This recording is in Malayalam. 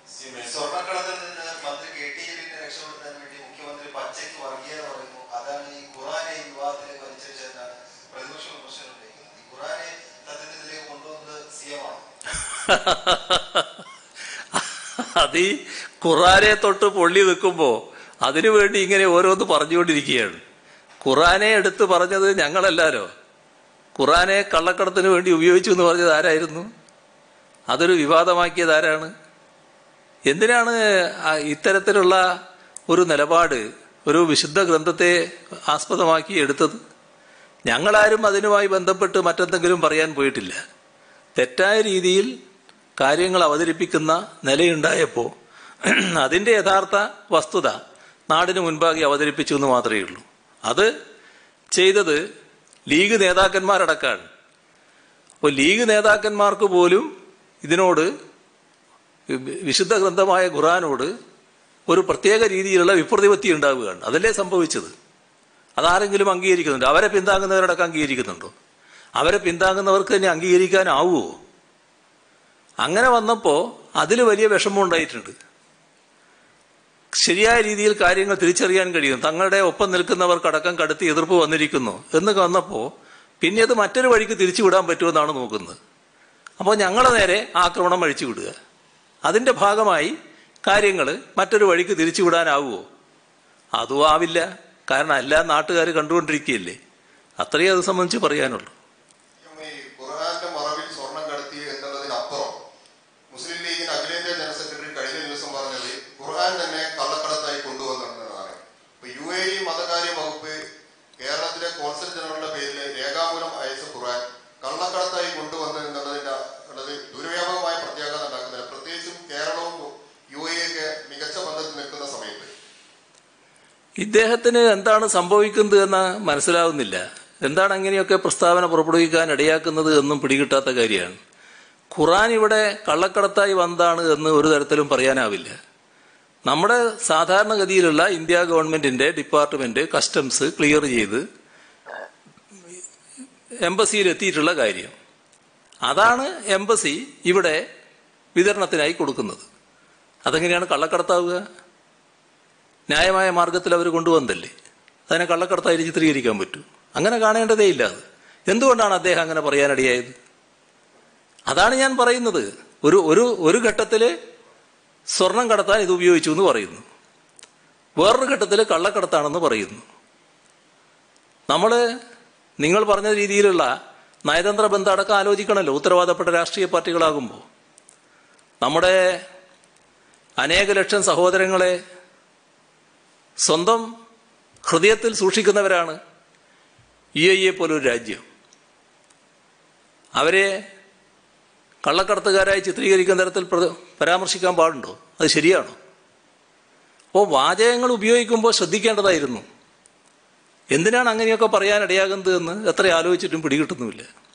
സ്വർണ്ണക്കടത്തിൽ നിന്ന് മന്ത്രി കെ ടി ജലീലിനെ രക്ഷപ്പെടുത്താൻ വേണ്ടി മുഖ്യമന്ത്രി പച്ചയ്ക്ക് വർഗീയത പറയുന്നു. അതാണ് ഈ ഖുറാനെ ഈ വിവാദത്തിലേക്ക് വലിച്ചെന്നാണ് പ്രതിപക്ഷ വിമർശനം ഉന്നയിക്കുന്നത്. ഈ ഖുറാനെ സത്യത്തിലേക്ക് കൊണ്ടുവന്നത് സിഎമാണ്. അത് ഈ ഖുറാനെ തൊട്ട് പൊള്ളി നിൽക്കുമ്പോ അതിനുവേണ്ടി ഇങ്ങനെ ഓരോന്ന് പറഞ്ഞുകൊണ്ടിരിക്കുകയാണ്. ഖുറാനെ എടുത്ത് പറഞ്ഞത് ഞങ്ങളല്ലാലോ. ഖുറാനെ കള്ളക്കടത്തിന് വേണ്ടി ഉപയോഗിച്ചു എന്ന് പറഞ്ഞത് ആരായിരുന്നു? അതൊരു വിവാദമാക്കിയത് ആരാണ്? എന്തിനാണ് ഇത്തരത്തിലുള്ള ഒരു നിലപാട് ഒരു വിശുദ്ധ ഗ്രന്ഥത്തെ ആസ്പദമാക്കി എടുത്തത്? ഞങ്ങളാരും അതിനുമായി ബന്ധപ്പെട്ട് മറ്റെന്തെങ്കിലും പറയാൻ പോയിട്ടില്ല. തെറ്റായ രീതിയിൽ കാര്യങ്ങൾ അവതരിപ്പിക്കുന്ന നിലയുണ്ടായപ്പോൾ അതിൻ്റെ യഥാർത്ഥ വസ്തുത നാടിന് മുൻപാകെ അവതരിപ്പിച്ചു എന്ന് മാത്രമേ ഉള്ളൂ. അത് ചെയ്തത് ലീഗ് നേതാക്കന്മാരടക്കമാണ്. അപ്പോൾ ലീഗ് നേതാക്കന്മാർക്ക് പോലും ഇതിനോട് വിശുദ്ധ ഗ്രന്ഥമായ ഖുറാനോട് ഒരു പ്രത്യേക രീതിയിലുള്ള വിപ്രതിപത്തി ഉണ്ടാവുകയാണ്. അതല്ലേ സംഭവിച്ചത്? അതാരെങ്കിലും അംഗീകരിക്കുന്നുണ്ടോ? അവരെ പിന്താങ്ങുന്നവരടക്കം അംഗീകരിക്കുന്നുണ്ടോ? അവരെ പിന്താങ്ങുന്നവർക്ക് തന്നെ അംഗീകരിക്കാനാവുമോ? അങ്ങനെ വന്നപ്പോൾ അതിൽ വലിയ വിഷമം ഉണ്ടായിട്ടുണ്ട്. ശരിയായ രീതിയിൽ കാര്യങ്ങൾ തിരിച്ചറിയാൻ കഴിയും. തങ്ങളുടെ ഒപ്പം നിൽക്കുന്നവർക്കടക്കം കടുത്ത എതിർപ്പ് വന്നിരിക്കുന്നു എന്ന് വന്നപ്പോൾ പിന്നെ അത് മറ്റൊരു വഴിക്ക് തിരിച്ചുവിടാൻ പറ്റുമെന്നാണ് നോക്കുന്നത്. അപ്പോൾ ഞങ്ങളെ നേരെ ആക്രമണം അഴിച്ചു വിടുക, അതിൻ്റെ ഭാഗമായി കാര്യങ്ങൾ മറ്റൊരു വഴിക്ക് തിരിച്ചുവിടാനാവുമോ? അതും ആവില്ല. കാരണം എല്ലാ നാട്ടുകാർ കണ്ടുകൊണ്ടിരിക്കുകയല്ലേ. അത്രയേ അത് സംബന്ധിച്ച് പറയാനുള്ളൂ. മുസ്ലിം ലീഗിന്റെ അഖിലേന്ത്യാ ജനറൽ സെക്രട്ടറി കഴിഞ്ഞ ദിവസം പറഞ്ഞത് ഖുർആൻ തന്നെ കള്ളക്കടത്തായി കൊണ്ടുവന്നതാണ്. UAE മതകാര്യ വകുപ്പ് കേരളത്തിലെ കോൺസൽ ജനറലിന്റെ പേരിൽ രേഖാമൂലം അയച്ച ഖുർആൻ കള്ളക്കടത്തായി കൊണ്ടുവന്നു എന്നുള്ളത് ദുർവ്യാപകമായ പ്രത്യാഘാതം ഉണ്ടാക്കുന്നില്ല. പ്രത്യേകിച്ചും കേരളവും UAE ഒക്കെ മികച്ച ബന്ധത്തിൽ നിൽക്കുന്ന സമയത്ത് ഇദ്ദേഹത്തിന് എന്താണ് സംഭവിക്കുന്നത് എന്ന് മനസ്സിലാവുന്നില്ല. എന്താണ് അങ്ങനെയൊക്കെ പ്രസ്താവന പുറപ്പെടുവിക്കാൻ ഇടയാക്കുന്നത് എന്നും പിടികിട്ടാത്ത കാര്യമാണ്. ഖുറാൻ ഇവിടെ കള്ളക്കടത്തായി വന്നതാണ് എന്ന് ഒരു തരത്തിലും പറയാനാവില്ല. നമ്മുടെ സാധാരണഗതിയിലുള്ള ഇന്ത്യ ഗവൺമെന്റിന്റെ ഡിപ്പാർട്ട്മെന്റ് കസ്റ്റംസ് ക്ലിയർ ചെയ്ത് എംബസിയിൽ എത്തിയിട്ടുള്ള കാര്യം. അതാണ് എംബസി ഇവിടെ വിതരണത്തിനായി കൊടുക്കുന്നത്. അതെങ്ങനെയാണ് കള്ളക്കടത്താവുക? ന്യായമായ മാർഗത്തിൽ അവർ കൊണ്ടുവന്നല്ലേ. അതിനെ കള്ളക്കടത്തായി ചിത്രീകരിക്കാൻ പറ്റൂ? അങ്ങനെ കാണേണ്ടതേ ഇല്ല. അത് എന്തുകൊണ്ടാണ് അദ്ദേഹം അങ്ങനെ പറയാനിടയായത്? അതാണ് ഞാൻ പറയുന്നത്. ഒരു ഘട്ടത്തിൽ സ്വർണം കടത്താൻ ഇത് ഉപയോഗിച്ചു എന്ന് പറയുന്നു, വേറൊരു ഘട്ടത്തിൽ കള്ളക്കടത്താണെന്ന് പറയുന്നു. നിങ്ങൾ പറഞ്ഞ രീതിയിലുള്ള നയതന്ത്ര ബന്ധം അടക്കം ആലോചിക്കണമല്ലോ ഉത്തരവാദപ്പെട്ട രാഷ്ട്രീയ പാർട്ടികളാകുമ്പോൾ. നമ്മുടെ അനേക ലക്ഷം സഹോദരങ്ങളെ സ്വന്തം ഹൃദയത്തിൽ സൂക്ഷിക്കുന്നവരാണ് UAE പോലൊരു രാജ്യം. അവരെ കള്ളക്കടത്തുകാരായി ചിത്രീകരിക്കുന്ന തരത്തിൽ പരാമർശിക്കാൻ പാടുണ്ടോ? അത് ശരിയാണോ? അപ്പോൾ വാചകങ്ങൾ ഉപയോഗിക്കുമ്പോൾ ശ്രദ്ധിക്കേണ്ടതായിരുന്നു. എന്തിനാണ് അങ്ങനെയൊക്കെ പറയാനിടയാകുന്നത് എന്ന് എത്ര ആലോചിച്ചിട്ടും പിടികിട്ടുന്നുമില്ല.